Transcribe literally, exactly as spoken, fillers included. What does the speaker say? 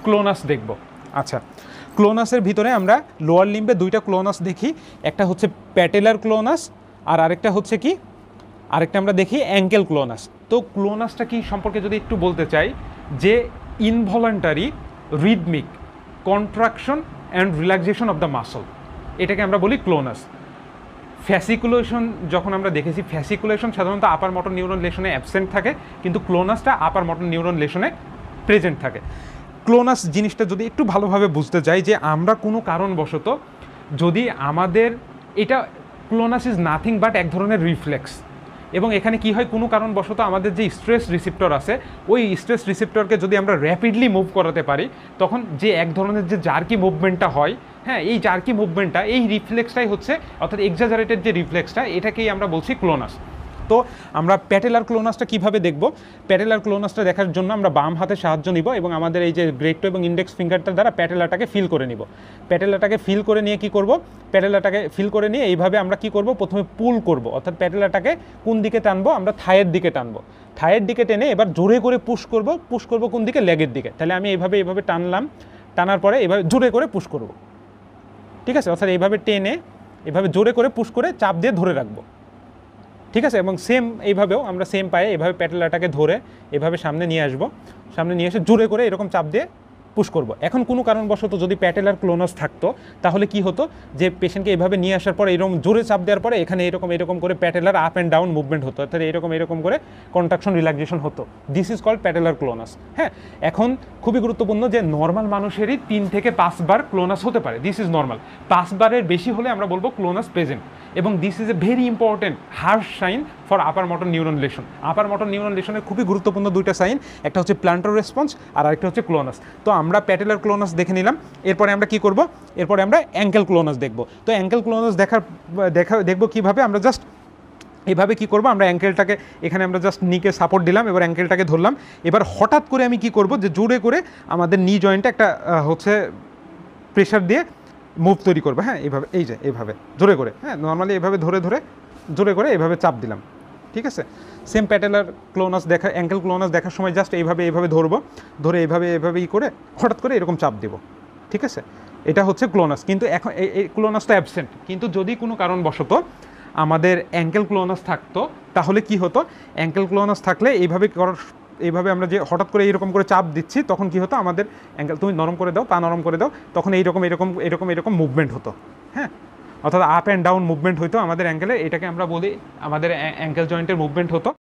ক্লোনাস দেখব। আচ্ছা, ক্লোনাসের ভিতরে আমরা লোয়ার লিম্বে দুইটা ক্লোনাস দেখি, একটা হচ্ছে প্যাটেলার ক্লোনাস আর আরেকটা হচ্ছে কি আরেকটা আমরা দেখি অ্যাঙ্কেল ক্লোনাস। তো ক্লোনাসটা কি সম্পর্কে যদি একটু বলতে চাই, যে involuntary rhythmic contraction and relaxation of the muscle, এটাকে আমরা বলি ক্লোনাস। ফ্যাসিকুলেশন যখন আমরা দেখেছি, ফ্যাসিকুলেশন সাধারণত আপার মোটর নিউরন লেশনে অ্যাবসেন্ট থাকে, কিন্তু ক্লোনাসটা আপার মোটর নিউরন লেশনে প্রেজেন্ট থাকে। ক্লোনাস জিনিসটা যদি একটু ভালোভাবে বুঝতে চাই, যে আমরা কোনো কারণবশত যদি আমাদের এটা ক্লোনাস ইজ নাথিং বাট এক ধরনের রিফ্লেক্স, এবং এখানে কি হয়, কোনো কারণবশত আমাদের যে স্ট্রেস রিসিপ্টর আছে ওই স্ট্রেস রিসিপ্টরকে যদি আমরা র্যাপিডলি মুভ করাতে পারি, তখন যে এক ধরনের যে জার্কি মুভমেন্টটা হয়, হ্যাঁ, এই জার্কি মুভমেন্টটা, এই রিফ্লেক্সটাই হচ্ছে, অর্থাৎ এক্সাজারেটেড যে রিফ্লেক্সটা, এটাকেই আমরা বলছি ক্লোনাস। তো আমরা প্যাটেলার ক্লোনাসটা কীভাবে দেখব? প্যাটেলার ক্লোনাসটা দেখার জন্য আমরা বাম হাতে সাহায্য নিব এবং আমাদের এই যে গ্রেট টো এবং ইন্ডেক্স ফিঙ্গারটার দ্বারা প্যাটেলাটাকে ফিল করে নিব। প্যাটেলাটাকে ফিল করে নিয়ে কি করব? প্যাটেলাটাকে ফিল করে নিয়ে এইভাবে আমরা কি করব, প্রথমে পুল করব, অর্থাৎ প্যাটেলাটাকে কোন দিকে টানবো? আমরা থায়ের দিকে টানবো। থায়ের দিকে টেনে এবার জোরে করে পুশ করব। পুশ করব কোন দিকে? লেগের দিকে। তাহলে আমি এইভাবে এইভাবে টানলাম, টানার পরে এইভাবে জোরে করে পুশ করব, ঠিক আছে? অর্থাৎ এইভাবে টেনে এভাবে জোরে করে পুশ করে চাপ দিয়ে ধরে রাখবো, ঠিক আছে? এবং সেম এইভাবেও আমরা সেম পায়ে এভাবে প্যাটেলাটাকে ধরে এভাবে সামনে নিয়ে আসবো, সামনে নিয়ে এসে জোরে করে এরকম চাপ দিয়ে পুশ করব। এখন কোনো কারণবশত যদি প্যাটেলার ক্লোনাস থাকতো, তাহলে কি হতো, যে পেশেন্টকে এইভাবে নিয়ে আসার পরে এরকম জোরে চাপ দেওয়ার পরে এখানে এরকম এরকম করে patellar up and down movement হতো, অর্থাৎ এরকম এরকম করে কন্ট্রাকশন রিল্যাক্সেশন হতো। This is called patellar clonus. হ্যাঁ, এখন খুবই গুরুত্বপূর্ণ যে নর্মাল মানুষেরই তিন থেকে পাঁচবার ক্লোনাস হতে পারে, দিস ইজ নর্মাল। পাঁচবারের বেশি হলে আমরা বলবো ক্লোনাস প্রেজেন্ট, এবং this is a very important harsh sign for upper motor neuron lesion. Upper motor neuron লেশনের খুবই গুরুত্বপূর্ণ দুইটা সাইন, একটা হচ্ছে প্ল্যান্টার রেসপন্স আর আরেকটা হচ্ছে ক্লোনাস। তো আমরা প্যাটেলার ক্লোনাস দেখে নিলাম, এরপরে আমরা কি করব? এরপরে আমরা অ্যাঙ্কেল ক্লোনাস দেখব। তো অ্যাঙ্কেল ক্লোনাস দেখার দেখা দেখব কীভাবে? আমরা জাস্ট এভাবে কি করব, আমরা অ্যাঙ্কেলটাকে এখানে আমরা জাস্ট নিকে সাপোর্ট দিলাম, এবার অ্যাঙ্কেলটাকে ধরলাম। এবার হঠাৎ করে আমি কি করব, যে জোরে করে আমাদের নি জয়েন্টে একটা হচ্ছে প্রেশার দিয়ে মুভ তৈরি করবো। হ্যাঁ, এইভাবে, এই যে এইভাবে জোরে করে, হ্যাঁ, নর্মালি এইভাবে ধরে ধরে জোরে করে এইভাবে চাপ দিলাম, ঠিক আছে? সেম প্যাটেলার ক্লোনাস দেখা, অ্যাঙ্কেল ক্লোনাস দেখার সময় জাস্ট এইভাবে এইভাবে ধরবো, ধরে এইভাবে এইভাবে ই করে হঠাৎ করে এরকম চাপ দেবো, ঠিক আছে? এটা হচ্ছে ক্লোনাস। কিন্তু এখন এই ক্লোনাসটা অ্যাবসেন্ট, কিন্তু যদি কোনো কারণবশত আমাদের অ্যাঙ্কেল ক্লোনাস থাকতো, তাহলে কি হতো? অ্যাঙ্কেল ক্লোনাস থাকলে এইভাবে করার, এইভাবে আমরা যে হঠাৎ করে এইরকম করে চাপ দিচ্ছি, তখন কি হতো, আমাদের অ্যাঙ্কেল, তুমি নরম করে দাও, পা নরম করে দাও, তখন এইরকম এরকম এরকম এরকম মুভমেন্ট হতো। হ্যাঁ, অর্থাৎ আপ অ্যান্ড ডাউন মুভমেন্ট হতো আমাদের অ্যাঙ্কেলে, এটাকে আমরা বলি আমাদের অ্যাঙ্কেল জয়েন্টের মুভমেন্ট হতো।